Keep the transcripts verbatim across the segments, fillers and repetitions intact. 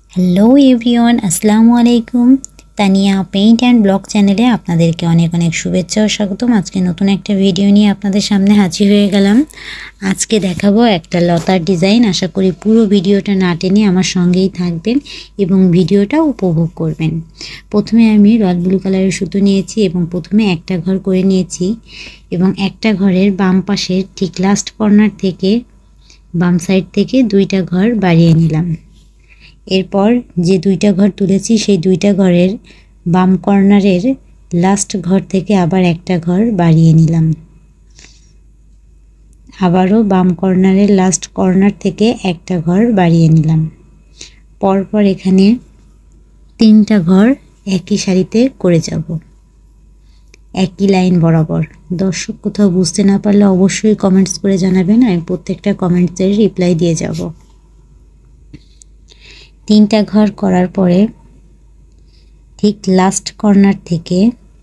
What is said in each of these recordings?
Hello everyone, আসসালামু আলাইকুম। Tania paint and blog চ্যানেলে আপনাদেরকে অনেক অনেক শুভেচ্ছা ও স্বাগতম। আজকে নতুন একটা ভিডিও নিয়ে আপনাদের সামনে হাজির হয়ে গেলাম। আজকে দেখাবো একটা লতার ডিজাইন। আশা করি পুরো ভিডিওটা না টেনে আমার সঙ্গেই থাকবেন এবং ভিডিওটা উপভোগ করবেন। প্রথমে আমি রয়্যাল ব্লু কালারের সুতো নিয়েছি এবং প্রথমে একটা ঘর করে নিয়েছি এবং একটা ঘরের বাম পাশের ঠিক লাস্ট কর্নার থেকে বাম সাইড থেকে দুইটা ঘর বাড়িয়ে নিলাম। এরপর যে দুইটা ঘর তুলেছি সেই দুইটা ঘরের বাম কর্নারের লাস্ট ঘর থেকে আবার একটা ঘর বাড়িয়ে নিলাম। আবারও বাম কর্নারের লাস্ট কর্নার থেকে একটা ঘর বাড়িয়ে নিলাম। পরপর এখানে তিনটা ঘর একই সারিতে করে যাব, একই লাইন বরাবর। দর্শক কোথাও বুঝতে না পারলে অবশ্যই কমেন্টস করে জানাবেন, আমি প্রত্যেকটা কমেন্টসের রিপ্লাই দিয়ে যাব। তিনটা ঘর করার পরে ঠিক লাস্ট কর্নার থেকে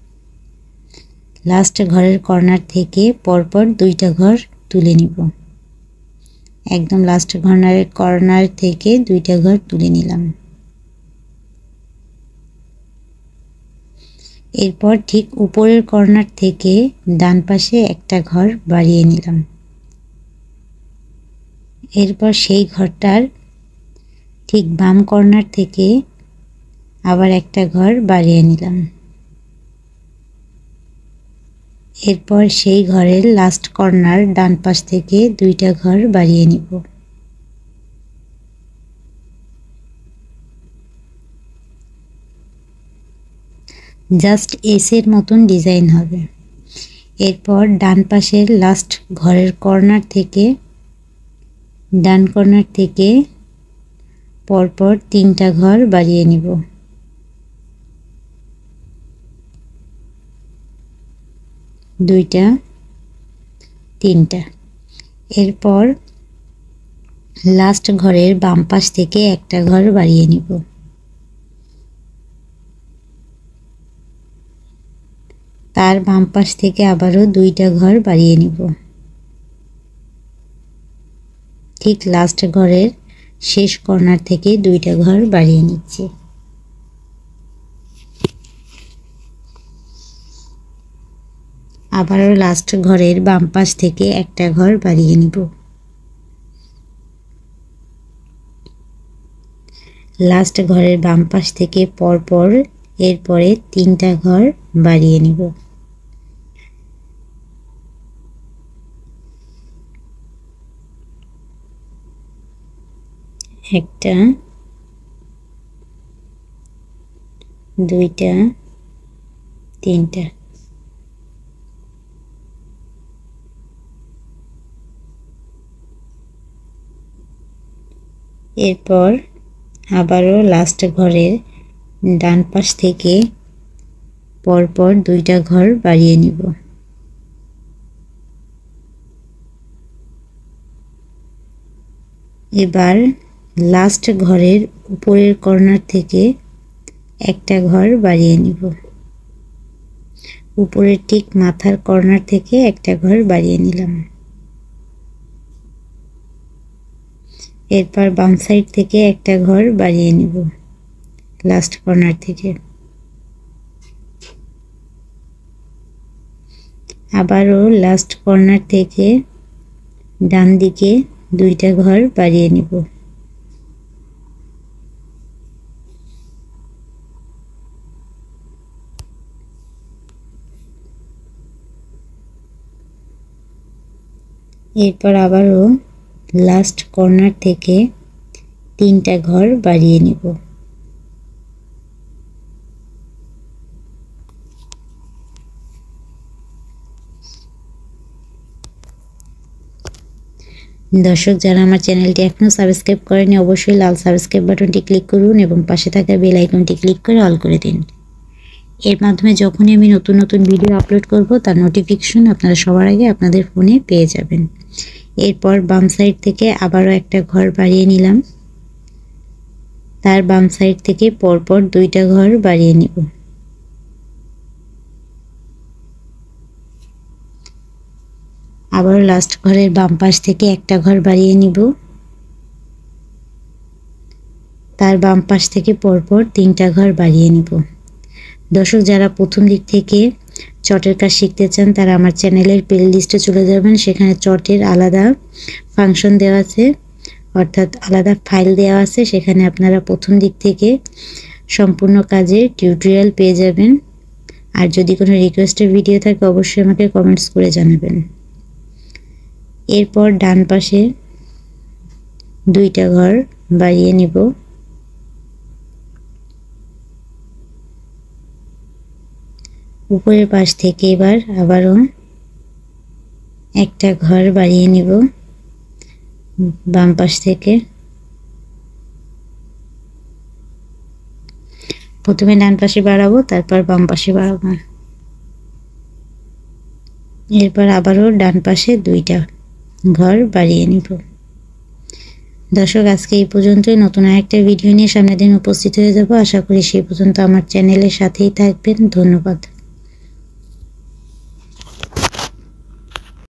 লাস্ট ঘরের কর্নার থেকে পরপর দুইটা ঘর তুলে নিব। একদম লাস্ট কর্নারের কর্নার থেকে দুইটা ঘর তুলে নিলাম। এরপর ঠিক উপরের কর্নার থেকে ডান পাশে একটা ঘর বাড়িয়ে নিলাম। এরপর সেই ঘরটার ঠিক বাম কর্নার থেকে আবার একটা ঘর বাড়িয়ে নিলাম। এরপর সেই ঘরের লাস্ট কর্নার ডান পাশ থেকে দুইটা ঘর বাড়িয়ে নিব। জাস্ট এসের মতন ডিজাইন হবে। এরপর ডান পাশের লাস্ট ঘরের কর্নার থেকে ডান কর্নার থেকে পরপর তিনটা ঘর বাড়িয়ে নিব। দুইটা, তিনটা। এরপর লাস্ট ঘরের বাম পাশ থেকে একটা ঘর বাড়িয়ে নিব। তার বাম পাশ থেকে আবারও দুইটা ঘর বাড়িয়ে নিব। ঠিক লাস্ট ঘরের শেষ কর্নার থেকে দুইটা ঘর বাড়িয়ে নিচ্ছি। আবারও লাস্ট ঘরের বাম পাশ থেকে একটা ঘর বাড়িয়ে নিব। লাস্ট ঘরের বাম পাশ থেকে পরপর এরপরে তিনটা ঘর বাড়িয়ে নিব। একটা, দুইটা, তিনটা। এরপর আবারও লাস্ট ঘরের ডান পাশ থেকে পরপর দুইটা ঘর বাড়িয়ে নিব। এবার লাস্ট ঘরের উপরের কর্নার থেকে একটা ঘর বাড়িয়ে নিব। উপরের ঠিক মাথার কর্নার থেকে একটা ঘর বাড়িয়ে নিলাম। এরপর বাম সাইড থেকে একটা ঘর বাড়িয়ে নিব লাস্ট কর্নার থেকে। আবারও লাস্ট কর্নার থেকে ডান দিকে দুইটা ঘর বাড়িয়ে নিব। এরপর আবারও লাস্ট কর্নার থেকে তিনটা ঘর বাড়িয়ে নিব। দর্শক যারা আমার চ্যানেলটি এখনও সাবস্ক্রাইব করেনি অবশ্যই লাল সাবস্ক্রাইব বাটনটি ক্লিক করুন এবং পাশে থাকা বেল আইকনটি ক্লিক করে অল করে দিন। এর মাধ্যমে যখনই আমি নতুন নতুন ভিডিও আপলোড করব তার নোটিফিকেশন আপনারা সবার আগে আপনাদের ফোনে পেয়ে যাবেন। এরপর বাম সাইড থেকে আবারও একটা ঘর বাড়িয়ে নিলাম। তার বাম সাইড থেকে পরপর দুইটা ঘর বাড়িয়ে নিব। আবার লাস্ট ঘরের বাম পাশ থেকে একটা ঘর বাড়িয়ে নিব। তার বাম পাশ থেকে পরপর তিনটা ঘর বাড়িয়ে নিব। দর্শক, যারা প্রথম দিক থেকে চটের কাজ শিখতে চান তারা আমার চ্যানেলের প্লে লিস্টে চলে যাবেন। সেখানে চটের আলাদা ফাংশন দেওয়া আছে, অর্থাৎ আলাদা ফাইল দেওয়া আছে। সেখানে আপনারা প্রথম দিক থেকে সম্পূর্ণ কাজের টিউটোরিয়াল পেয়ে যাবেন। আর যদি কোনো রিকোয়েস্টের ভিডিও থাকে অবশ্যই আমাকে কমেন্টস করে জানাবেন। এরপর ডান পাশে দুইটা ঘর বাড়িয়ে নিব। উপরের পাশ থেকে এবার আবারও একটা ঘর বাড়িয়ে নিব বাম পাশ থেকে। প্রথমে ডান পাশে বাড়াবো, তারপর বাম পাশে বাড়াবো। এরপর আবারও ডান পাশে দুইটা ঘর বাড়িয়ে নিব। দর্শক, আজকে এই পর্যন্তই। নতুন আরেকটা ভিডিও নিয়ে সামনের দিন উপস্থিত হয়ে যাব। আশা করি সেই পর্যন্ত আমার চ্যানেলের সাথেই থাকবেন। ধন্যবাদ।